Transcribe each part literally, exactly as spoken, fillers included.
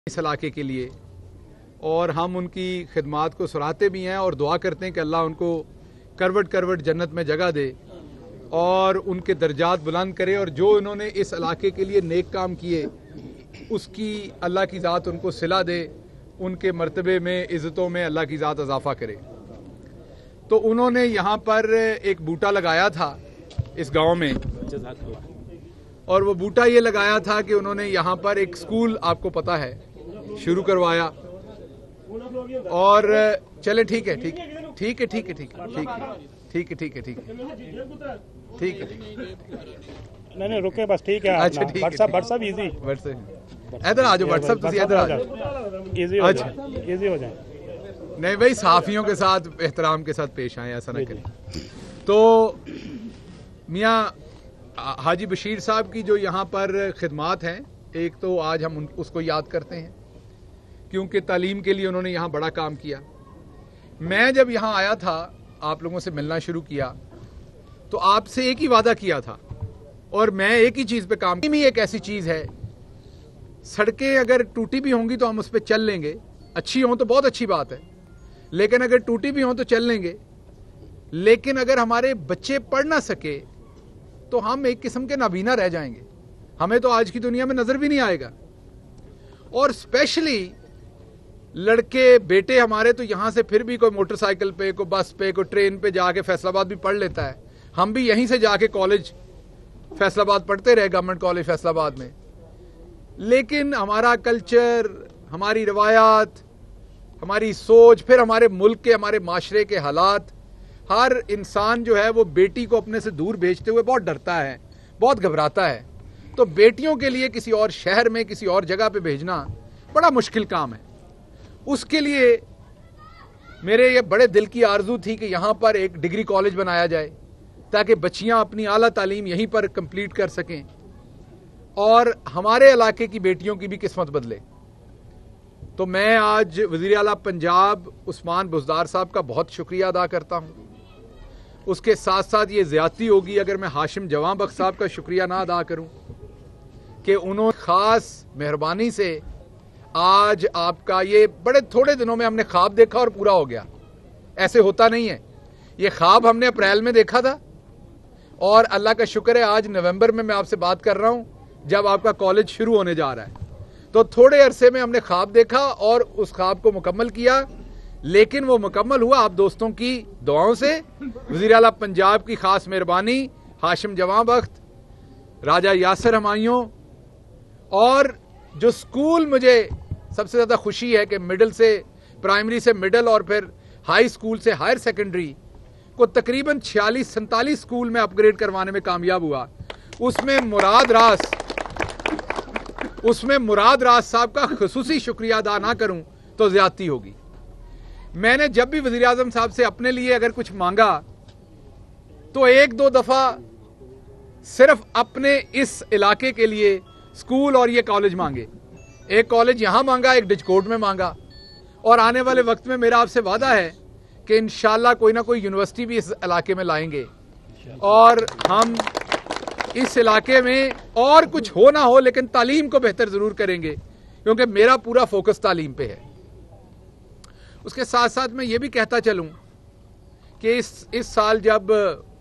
इस इलाके के लिए, और हम उनकी खिदमात को सराहते भी हैं और दुआ करते हैं कि अल्लाह उनको करवट करवट जन्नत में जगह दे और उनके दर्जात बुलंद करे, और जो उन्होंने इस इलाके के लिए नेक काम किए उसकी अल्लाह की ज़ात उनको सिला दे, उनके मर्तबे में इज़्ज़तों में अल्लाह की ज़ात इजाफ़ा करे। तो उन्होंने यहाँ पर एक बूटा लगाया था इस गांव में, और वो बूटा ये लगाया था कि उन्होंने यहाँ पर एक स्कूल, आपको पता है, शुरू करवाया। और चले ठीक है ठीक है ठीक है ठीक है ठीक है ठीक है ठीक है ठीक है ठीक है ठीक है नहीं नहीं रुके बस, ठीक है। अच्छा ठीक है, व्हाट्सएप व्हाट्सएप इजी, व्हाट्सएप इधर आ जाओ, व्हाट्सएप तुम इधर आ जाओ, इजी हो अच्छा जाए, इजी हो जाए। नहीं भाई, सहाफियों के साथ एहतराम के साथ पेश आए, ऐसा ना करें। तो मियाँ हाजी बशीर साहब की जो यहाँ पर खिदमात हैं, एक तो आज हम उसको याद करते हैं क्योंकि तालीम के लिए उन्होंने यहाँ बड़ा काम किया। मैं जब यहाँ आया था, आप लोगों से मिलना शुरू किया, तो आपसे एक ही वादा किया था और मैं एक ही चीज़ पे काम किया। एक ऐसी चीज़ है, सड़कें अगर टूटी भी होंगी तो हम उस पर चल लेंगे, अच्छी हों तो बहुत अच्छी बात है, लेकिन अगर टूटी भी हों तो चल लेंगे। लेकिन अगर हमारे बच्चे पढ़ ना सके तो हम एक किस्म के नाबीना रह जाएंगे, हमें तो आज की दुनिया में नजर भी नहीं आएगा। और स्पेशली लड़के बेटे हमारे तो यहाँ से फिर भी कोई मोटरसाइकिल पे, कोई बस पे, कोई ट्रेन पे जाके फैसलाबाद भी पढ़ लेता है। हम भी यहीं से जाके कॉलेज फैसलाबाद पढ़ते रहे, गवर्नमेंट कॉलेज फैसलाबाद में। लेकिन हमारा कल्चर, हमारी रवायात, हमारी सोच, फिर हमारे मुल्क के, हमारे माशरे के हालात, हर इंसान जो है वो बेटी को अपने से दूर भेजते हुए बहुत डरता है, बहुत घबराता है। तो बेटियों के लिए किसी और शहर में, किसी और जगह पे भेजना बड़ा मुश्किल काम है। उसके लिए मेरे ये बड़े दिल की आरजू थी कि यहाँ पर एक डिग्री कॉलेज बनाया जाए ताकि बच्चियाँ अपनी आला तालीम यहीं पर कंप्लीट कर सकें और हमारे इलाके की बेटियों की भी किस्मत बदले। तो मैं आज वज़ीर आला पंजाब उस्मान बुज़दार साहब का बहुत शुक्रिया अदा करता हूँ। उसके साथ साथ ये ज़्यादती होगी अगर मैं हाशिम जवां बख्श साहब का शुक्रिया ना अदा करूँ कि उन्होंने ख़ास मेहरबानी से आज आपका ये बड़े थोड़े दिनों में हमने ख्वाब देखा और पूरा हो गया। ऐसे होता नहीं है, ये ख्वाब हमने अप्रैल में देखा था और अल्लाह का शुक्र है आज नवंबर में मैं आपसे बात कर रहा हूँ जब आपका कॉलेज शुरू होने जा रहा है। तो थोड़े अरसे में हमने ख्वाब देखा और उस ख्वाब को मुकम्मल किया, लेकिन वो मुकम्मल हुआ आप दोस्तों की दुआओं से, वज़ीर आला पंजाब की खास मेहरबानी, हाशिम जवां बख्श, राजा यासर हमायूं। और जो स्कूल मुझे सबसे ज़्यादा खुशी है कि मिडिल से, प्राइमरी से मिडिल और फिर हाई स्कूल से हायर सेकेंडरी को तकरीबन छियालीस सैंतालीस स्कूल में अपग्रेड करवाने में कामयाब हुआ। उसमें मुराद रास उसमें मुराद रास साहब का खुसूसी शुक्रिया अदा ना करूं तो ज्यादती होगी। मैंने जब भी वज़ीर आज़म साहब से अपने लिए अगर कुछ मांगा तो एक दो दफा सिर्फ अपने इस इलाके के लिए स्कूल और ये कॉलेज मांगे। एक कॉलेज यहां मांगा, एक डिजकोट में मांगा, और आने वाले वक्त में मेरा आपसे वादा है कि इंशाल्लाह कोई ना कोई यूनिवर्सिटी भी इस इलाके में लाएंगे और हम इस इलाके में और कुछ हो ना हो लेकिन तालीम को बेहतर जरूर करेंगे, क्योंकि मेरा पूरा फोकस तालीम पे है। उसके साथ साथ मैं ये भी कहता चलूं कि इस इस साल जब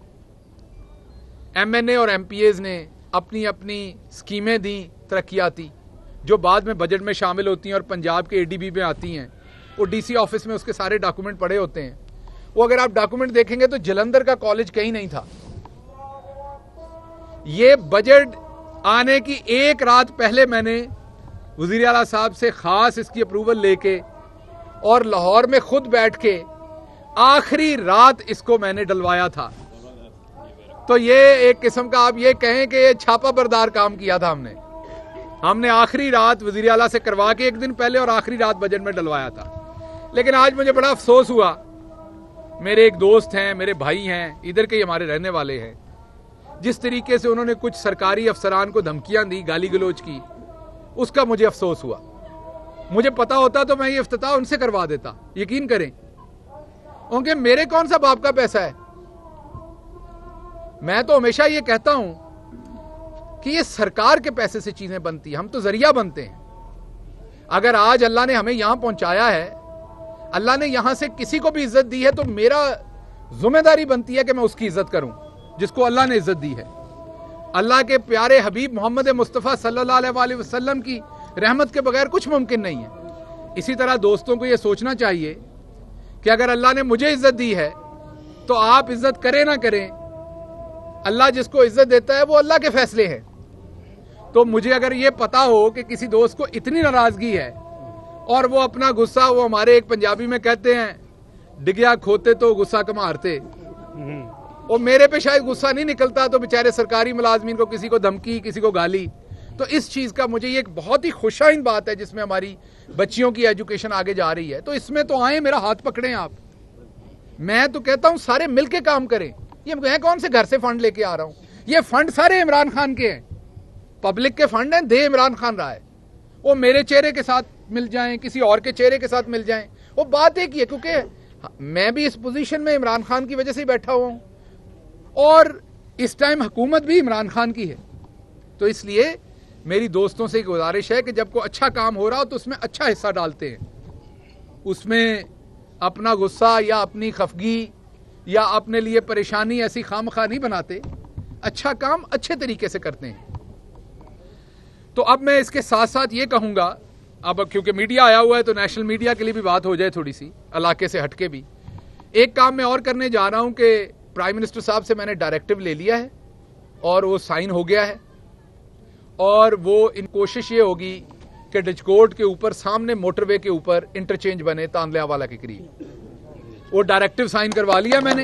एमएनए और एमपीएज ने अपनी अपनी स्कीमें दी तरक्याती, जो बाद में बजट में शामिल होती हैं और पंजाब के एडीबी में आती हैं, वो डीसी ऑफिस में उसके सारे डॉक्यूमेंट पड़े होते हैं। वो अगर आप डॉक्यूमेंट देखेंगे तो जलंधर का कॉलेज कहीं नहीं था। ये बजट आने की एक रात पहले मैंने वज़ीर आला साहब से खास इसकी अप्रूवल लेके और लाहौर में खुद बैठ के आखिरी रात इसको मैंने डलवाया था। तो ये एक किस्म का आप ये कहें कि ये छापा बरदार काम किया था हमने हमने आखिरी रात वज़ीर आला से करवा के एक दिन पहले और आखिरी रात बजट में डलवाया था। लेकिन आज मुझे बड़ा अफसोस हुआ, मेरे एक दोस्त हैं, मेरे भाई हैं, इधर के हमारे रहने वाले हैं, जिस तरीके से उन्होंने कुछ सरकारी अफसरान को धमकियां दी, गाली गलोच की, उसका मुझे अफसोस हुआ। मुझे पता होता तो मैं ये इफ्तिताह उनसे करवा देता, यकीन करें, क्योंकि मेरे कौन सा बाप का पैसा है। मैं तो हमेशा ये कहता हूं कि ये सरकार के पैसे से चीजें बनती हैं, हम तो जरिया बनते हैं। अगर आज अल्लाह ने हमें यहां पहुंचाया है, अल्लाह ने यहां से किसी को भी इज्जत दी है, तो मेरा जिम्मेदारी बनती है कि मैं उसकी इज्जत करूं जिसको अल्लाह ने इज्जत दी है। अल्लाह के प्यारे हबीब मोहम्मद मुस्तफ़ा सल्लल्लाहु अलैहि वसल्लम की रहमत के बगैर कुछ मुमकिन नहीं है। इसी तरह दोस्तों को यह सोचना चाहिए कि अगर अल्लाह ने मुझे इज्जत दी है तो आप इज्जत करें ना करें, अल्लाह जिसको इज्जत देता है वो अल्लाह के फैसले हैं। तो मुझे अगर ये पता हो कि किसी दोस्त को इतनी नाराजगी है और वो अपना गुस्सा, वो हमारे एक पंजाबी में कहते हैं डिगिया खोते तो गुस्सा कमारते, और मेरे पे शायद गुस्सा नहीं निकलता तो बेचारे सरकारी मुलाजमीन को किसी को धमकी, किसी को गाली। तो इस चीज का मुझे ये एक बहुत ही खुशाइन बात है जिसमें हमारी बच्चियों की एजुकेशन आगे जा रही है। तो इसमें तो आए, मेरा हाथ पकड़ें आप। मैं तो कहता हूं सारे मिलके काम करें। ये मैं कौन से घर से फंड लेके आ रहा हूं, ये फंड सारे इमरान खान के हैं, पब्लिक के फंड हैं, दे इमरान खान रहा है। वो मेरे चेहरे के साथ मिल जाएं, किसी और के चेहरे के साथ मिल जाएं, वो बात एक ही है, क्योंकि मैं भी इस पोजीशन में इमरान खान की वजह से ही बैठा हुआ हूं और इस टाइम हुकूमत भी इमरान खान की है। तो इसलिए मेरी दोस्तों से एक गुजारिश है कि जब कोई अच्छा काम हो रहा हो तो उसमें अच्छा हिस्सा डालते हैं, उसमें अपना गुस्सा या अपनी खफगी या अपने लिए परेशानी ऐसी खामखा नहीं बनाते, अच्छा काम अच्छे तरीके से करते हैं। तो अब मैं इसके साथ साथ ये कहूंगा, अब क्योंकि मीडिया आया हुआ है तो नेशनल मीडिया के लिए भी बात हो जाए थोड़ी सी, इलाके से हटके भी। एक काम मैं और करने जा रहा हूं कि प्राइम मिनिस्टर साहब से मैंने डायरेक्टिव ले लिया है और वो साइन हो गया है, और वो इन कोशिश ये होगी कि डिचकोट के ऊपर सामने मोटरवे के ऊपर इंटरचेंज बने तानल्यावाला के करीब। वो डायरेक्टिव साइन करवा लिया मैंने।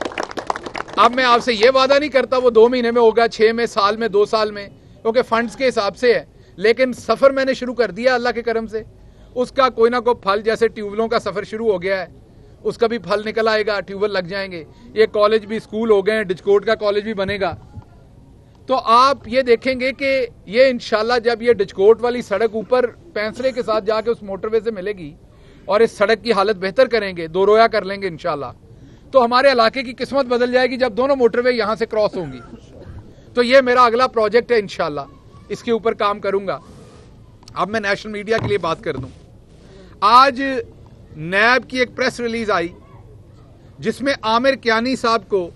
अब मैं आपसे ये वादा नहीं करता वो दो महीने में होगा, छह में, साल में, दो साल में, क्योंकि फंड्स के हिसाब से है, लेकिन सफर मैंने शुरू कर दिया अल्लाह के करम से। उसका कोई ना कोई फल, जैसे ट्यूबवेलों का सफर शुरू हो गया है, उसका भी फल निकल आएगा, ट्यूबवेल लग जाएंगे, ये कॉलेज भी, स्कूल हो गए हैं, डिचकोट का कॉलेज भी बनेगा। तो आप ये देखेंगे कि ये इंशाल्लाह जब ये डिचकोट वाली सड़क ऊपर पैंसरे के साथ जाके उस मोटरवे से मिलेगी और इस सड़क की हालत बेहतर करेंगे, दो रोया कर लेंगे इंशाल्लाह, तो हमारे इलाके की किस्मत बदल जाएगी जब दोनों मोटरवे यहां से क्रॉस होंगी। तो ये मेरा अगला प्रोजेक्ट है, इंशाल्लाह इसके ऊपर काम करूंगा। अब मैं नेशनल मीडिया के लिए बात कर दूं। आज नैब की एक प्रेस रिलीज आई जिसमें आमिर कियानी साहब को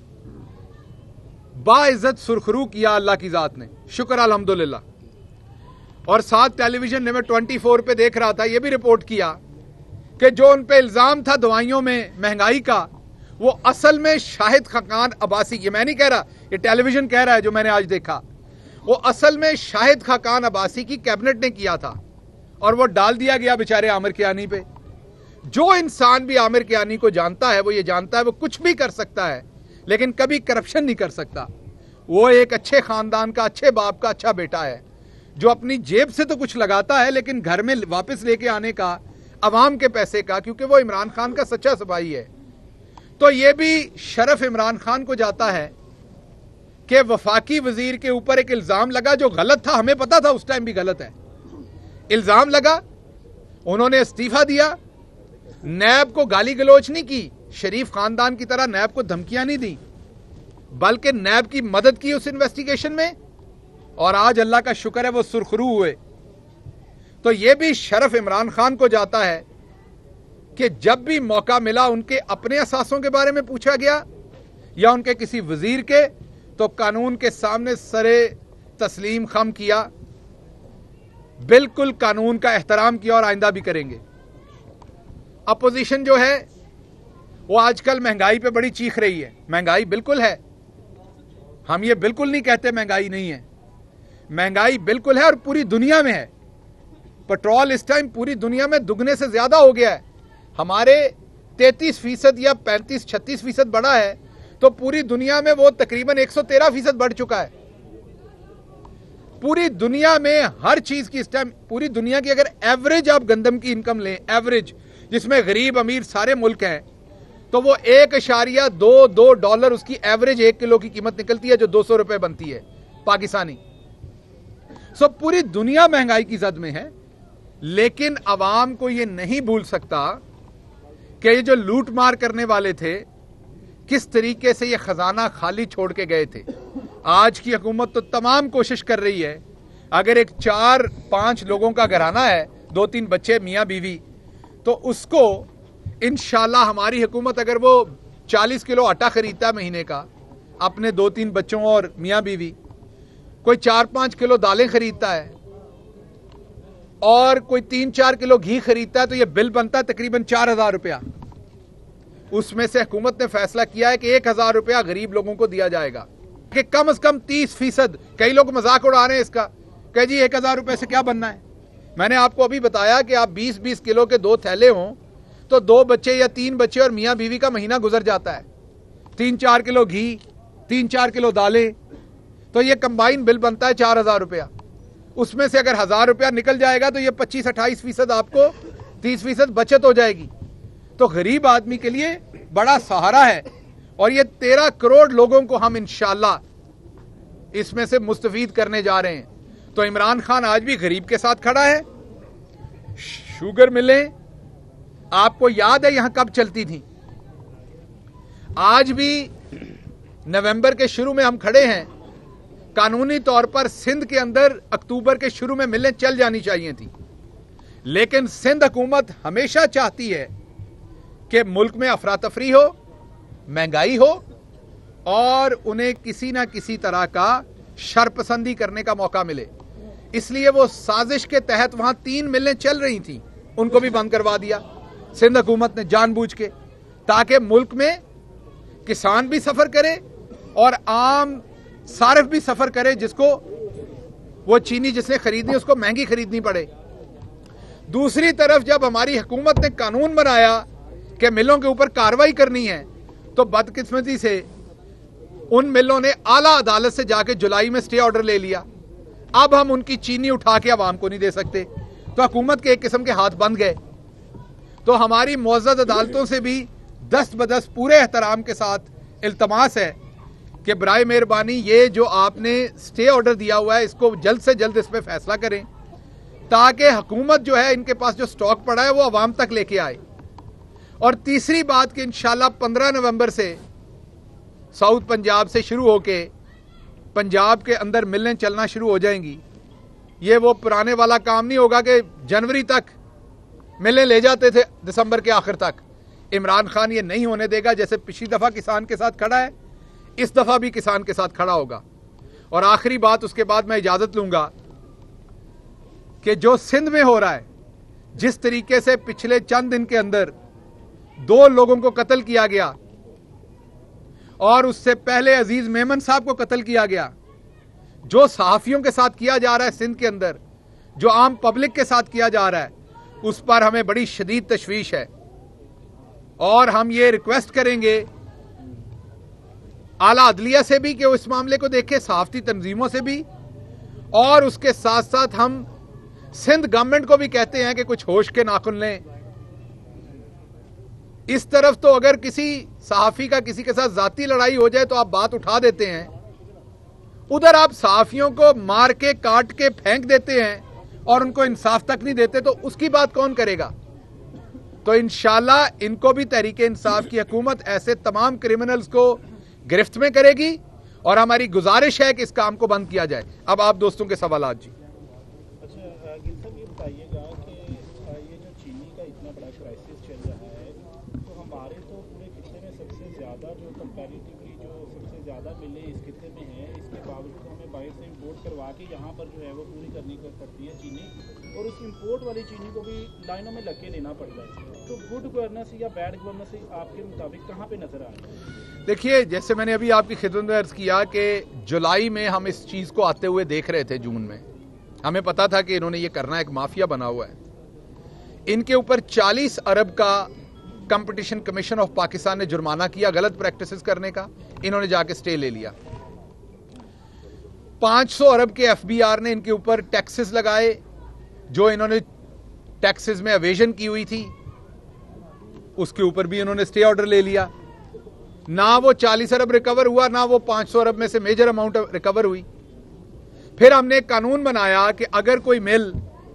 बाइज्जत सुरखरू किया अल्लाह की जात ने, शुक्र अल्हम्दुलिल्लाह। और साथ टेलीविजन ने, मैं ट्वेंटी फोर पे देख रहा था, यह भी रिपोर्ट किया कि जो उन पे इल्जाम था दवाइयों में महंगाई का, वो असल में शाहिद खाकान अब्बासी, ये मैं नहीं कह रहा, ये टेलीविजन कह रहा है जो मैंने आज देखा, वो असल में शाहिद खाकान अब्बासी की कैबिनेट ने किया था और वो डाल दिया गया बेचारे आमिर कियानी पे। जो इंसान भी आमिर कियानी को जानता है वो ये जानता है वो कुछ भी कर सकता है लेकिन कभी करप्शन नहीं कर सकता। वो एक अच्छे खानदान का, अच्छे बाप का अच्छा बेटा है जो अपनी जेब से तो कुछ लगाता है लेकिन घर में वापस लेके आने का, अवाम के पैसे का, क्योंकि वो इमरान खान का सच्चा सिपाही है। तो ये भी शरफ इमरान खान को जाता है कि वफाकी वजीर के ऊपर एक इल्जाम लगा जो गलत था, हमें पता था उस टाइम भी गलत है, इल्जाम लगा, उन्होंने इस्तीफा दिया, नैब को गाली गलोच नहीं की, शरीफ खानदान की तरह नैब को धमकियां नहीं दी, बल्कि नैब की मदद की उस इन्वेस्टिगेशन में, और आज अल्लाह का शुक्र है वो सुरखरू हुए। तो यह भी शरफ इमरान खान को जाता है कि जब भी मौका मिला उनके अपने असासों के बारे में पूछा गया या उनके किसी वजीर के, तो कानून के सामने सरे तस्लीम खम किया, बिल्कुल कानून का एहतराम किया और आइंदा भी करेंगे। अपोजिशन जो है वो आजकल महंगाई पे बड़ी चीख रही है। महंगाई बिल्कुल है, हम ये बिल्कुल नहीं कहते महंगाई नहीं है, महंगाई बिल्कुल है और पूरी दुनिया में है। पेट्रोल इस टाइम पूरी दुनिया में दुगने से ज्यादा हो गया है, हमारे तैंतीस फीसद या पैंतीस छत्तीस फीसद बढ़ा है, तो पूरी दुनिया में वो तकरीबन एक सौ तेरह फीसद बढ़ चुका है। पूरी दुनिया में हर चीज की इस टाइम, पूरी दुनिया की अगर एवरेज आप गंदम की इनकम लें, एवरेज जिसमें गरीब अमीर सारे मुल्क हैं, तो वो एक इशारिया दो दो डॉलर उसकी एवरेज एक किलो की कीमत निकलती है जो दो सौ रुपए बनती है पाकिस्तानी। सो पूरी दुनिया महंगाई की जद में है, लेकिन अवाम को ये नहीं भूल सकता कि ये जो लूट मार करने वाले थे किस तरीके से ये खजाना खाली छोड़ के गए थे। आज की हुकूमत तो तमाम कोशिश कर रही है, अगर एक चार पांच लोगों का घराना है दो तीन बच्चे मियाँ बीवी, तो उसको इंशाल्लाह हमारी हुकूमत अगर वो चालीस किलो आटा खरीदता है महीने का अपने दो तीन बच्चों और मियाँ बीवी, कोई चार पाँच किलो दालें खरीदता है और कोई तीन चार किलो घी खरीदता है, तो ये बिल बनता है तकरीबन चार हजार रुपया। उसमें से हुकूमत ने फैसला किया है कि एक हजार रुपया गरीब लोगों को दिया जाएगा, कि कम से कम तीस फीसद। कई लोग मजाक उड़ा रहे हैं इसका, कह जी एक हजार रुपए से क्या बनना है। मैंने आपको अभी बताया कि आप बीस बीस किलो के दो थैले हों तो दो बच्चे या तीन बच्चे और मियाँ बीवी का महीना गुजर जाता है। तीन चार किलो घी, तीन चार किलो दालें, तो ये कंबाइन बिल बनता है चार हजार रुपया। उसमें से अगर हजार रुपया निकल जाएगा तो ये पच्चीस अट्ठाईस फीसद आपको तीस फीसद बचत हो जाएगी। तो गरीब आदमी के लिए बड़ा सहारा है और ये तेरह करोड़ लोगों को हम इंशाल्लाह इसमें से मुस्तफीद करने जा रहे हैं। तो इमरान खान आज भी गरीब के साथ खड़ा है। शुगर मिलें आपको याद है यहां कब चलती थी? आज भी नवंबर के शुरू में हम खड़े हैं। कानूनी तौर पर सिंध के अंदर अक्टूबर के शुरू में मिलें चल जानी चाहिए थी, लेकिन सिंध हुकूमत हमेशा चाहती है कि मुल्क में अफरा तफरी हो, महंगाई हो और उन्हें किसी ना किसी तरह का शरपसंदी करने का मौका मिले। इसलिए वो साजिश के तहत वहां तीन मिलें चल रही थी, उनको भी बंद करवा दिया सिंध हुकूमत ने जानबूझ के, ताकि मुल्क में किसान भी सफर करे और आम सारिफ भी सफर करे, जिसको वो चीनी जिसने खरीदनी उसको महंगी खरीदनी पड़े। दूसरी तरफ जब हमारी हुकूमत ने कानून बनाया कि मिलों के ऊपर कार्रवाई करनी है, तो बदकिस्मती से उन मिलों ने आला अदालत से जाके जुलाई में स्टे ऑर्डर ले लिया। अब हम उनकी चीनी उठा के अवाम को नहीं दे सकते, तो हुकूमत के एक किस्म के हाथ बंद गए। तो हमारी मुअज़्ज़ज़ अदालतों से भी दस्त बदस्त पूरे एहतराम के साथ इल्तमास है कि बराए मेहरबानी ये जो आपने स्टे ऑर्डर दिया हुआ है इसको जल्द से जल्द इस पर फैसला करें, ताकि हुकूमत जो है इनके पास जो स्टॉक पड़ा है वो अवाम तक लेके आए। और तीसरी बात कि इंशाल्लाह पंद्रह नवंबर से साउथ पंजाब से शुरू होके पंजाब के अंदर मिलें चलना शुरू हो जाएंगी। ये वो पुराने वाला काम नहीं होगा कि जनवरी तक मिलें ले जाते थे दिसंबर के आखिर तक। इमरान खान ये नहीं होने देगा। जैसे पिछली दफा किसान के साथ खड़ा है, इस दफा भी किसान के साथ खड़ा होगा। और आखिरी बात, उसके बाद मैं इजाजत लूंगा कि जो सिंध में हो रहा है, जिस तरीके से पिछले चंद दिन के अंदर दो लोगों को कत्ल किया गया और उससे पहले अजीज मेमन साहब को कत्ल किया गया, जो सहाफियों के साथ किया जा रहा है सिंध के अंदर, जो आम पब्लिक के साथ किया जा रहा है, उस पर हमें बड़ी शदीद तशवीश है। और हम ये रिक्वेस्ट करेंगे आला अदलिया से भी कि वो इस मामले को देखे, सहाफती तंजीमों से भी, और उसके साथ साथ हम सिंध गवर्नमेंट को भी कहते हैं कि कुछ होश के नाखुन लें। इस तरफ तो अगर किसी सहाफी का किसी के साथ जाती लड़ाई हो जाए तो आप बात उठा देते हैं, उधर आप सहाफियों को मार के काट के फेंक देते हैं और उनको इंसाफ तक नहीं देते, तो उसकी बात कौन करेगा? तो इंशाल्लाह इनको भी तहरीके इंसाफ की हुकूमत ऐसे तमाम क्रिमिनल्स को गिरफ्त में करेगी और हमारी गुजारिश है कि इस काम को बंद किया जाए। अब आप दोस्तों के सवालात जी। अच्छा गिल साहब, ये बताइएगा कि ये जो चीनी का इतना बड़ा क्राइसिस चल रहा है, तो हमारे तो पूरे खिते में सबसे ज़्यादा जो कंपैरेटिवली जो सबसे ज़्यादा मिले इस खिते में है, इसके बावजूद हमें बाहर से इम्पोर्ट करवा के यहाँ पर जो है वो पूरी करनी पड़ती है चीनी, और उस इम्पोर्ट वाली चीनी को भी लाइनों में लग के लेना पड़ता है। तो गुड गवर्नेंस या बैड गवर्नेंस आपके मुताबिक कहाँ पे नजर आ रहा है? देखिए, जैसे मैंने अभी आपकी खिदमत में अर्ज किया कि जुलाई में हम इस चीज़ को आते हुए देख रहे थे। जून में हमें पता था कि इन्होंने ये करना, एक माफिया बना हुआ है। इनके ऊपर चालीस अरब का कंपटीशन कमीशन ऑफ पाकिस्तान ने जुर्माना किया गलत प्रैक्टिसेस करने का। इन्होंने जाके स्टे ले लिया। पाँच सौ अरब के एफ बी आर ने इनके ऊपर टैक्सेस लगाए, जो इन्होंने टैक्सेस में एवेजन की हुई थी, उसके ऊपर भी इन्होंने स्टे ऑर्डर ले लिया। ना वो चालीस अरब रिकवर हुआ, ना वो पाँच सौ अरब में से मेजर अमाउंट रिकवर हुई। फिर हमने एक कानून बनाया कि अगर कोई मिल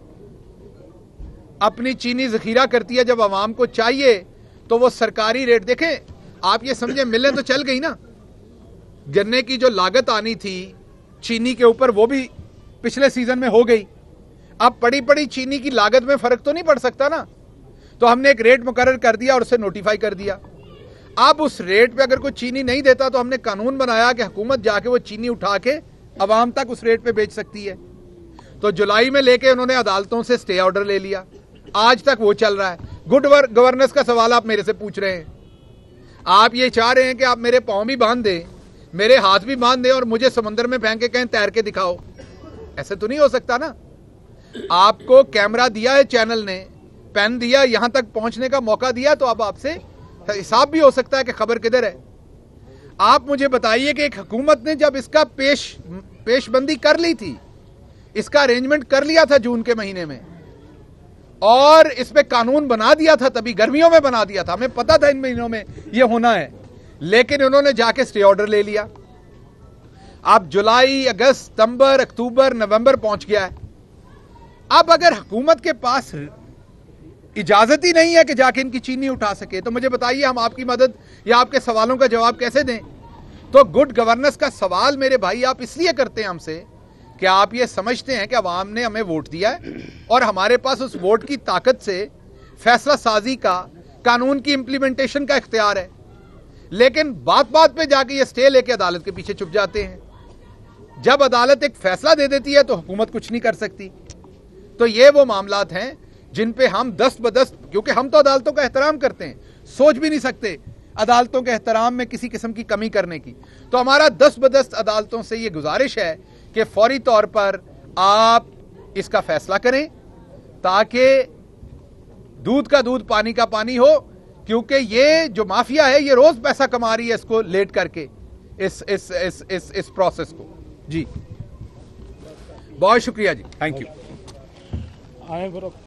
अपनी चीनी जखीरा करती है जब आवाम को चाहिए, तो वो सरकारी रेट, देखें आप ये समझे, मिलें तो चल गई ना। गन्ने की जो लागत आनी थी चीनी के ऊपर, वो भी पिछले सीजन में हो गई। अब पड़ी पड़ी चीनी की लागत में फर्क तो नहीं पड़ सकता ना, तो हमने एक रेट मुकर्रर कर दिया और उसे नोटिफाई कर दिया। अब उस रेट पे अगर कोई चीनी नहीं देता तो हमने कानून बनाया कि हुकूमत जाके वो चीनी उठा के अवाम तक उस रेट पे बेच सकती है। तो जुलाई में लेके उन्होंने अदालतों से स्टे ऑर्डर ले लिया, आज तक वो चल रहा है। गुड गवर्नेंस का सवाल आप मेरे से पूछ रहे हैं, आप ये चाह रहे हैं कि आप मेरे पाँव भी बांध दें, मेरे हाथ भी बांध दें और मुझे समंदर में फेंक के कहें तैर के दिखाओ, ऐसे तो नहीं हो सकता ना। आपको कैमरा दिया है चैनल ने, पेन दिया, यहां तक पहुंचने का मौका दिया, तो अब आपसे हिसाब भी हो सकता है कि खबर किधर है। आप मुझे बताइए कि एक हुकूमत ने जब इसका पेश पेशबंदी कर ली थी, इसका अरेंजमेंट कर लिया था जून के महीने में और इस पे कानून बना दिया था, तभी गर्मियों में बना दिया था, हमें पता था इन महीनों में ये होना है, लेकिन उन्होंने जाके स्टे ऑर्डर ले लिया। अब जुलाई, अगस्त, सितंबर, अक्टूबर, नवंबर पहुंच गया है। अब अगर हुकूमत के पास इजाजत ही नहीं है कि जाके इनकी चीनी उठा सके, तो मुझे बताइए हम आपकी मदद या आपके सवालों का जवाब कैसे दें। तो गुड गवर्नेंस का सवाल मेरे भाई आप इसलिए करते हैं हमसे कि आप ये समझते हैं कि अवाम ने हमें वोट दिया है और हमारे पास उस वोट की ताकत से फैसला साजी का, कानून की इंप्लीमेंटेशन का इख्तियार है, लेकिन बात बात पे जाके ये स्टे लेके अदालत के पीछे छुप जाते हैं। जब अदालत एक फैसला दे देती है तो हुकूमत कुछ नहीं कर सकती। तो ये वो मामलात हैं जिन पे हम दस्त बदस्त, क्योंकि हम तो अदालतों का एहतराम करते हैं, सोच भी नहीं सकते अदालतों के एहतराम में किसी किस्म की कमी करने की, तो हमारा दस्त बदस्त अदालतों से ये गुजारिश है कि फौरी तौर पर आप इसका फैसला करें ताकि दूध का दूध पानी का पानी हो, क्योंकि ये जो माफिया है ये रोज पैसा कमा रही है इसको लेट करके इस इस इस इस, इस प्रोसेस को। जी बहुत शुक्रिया जी, थैंक यू। आए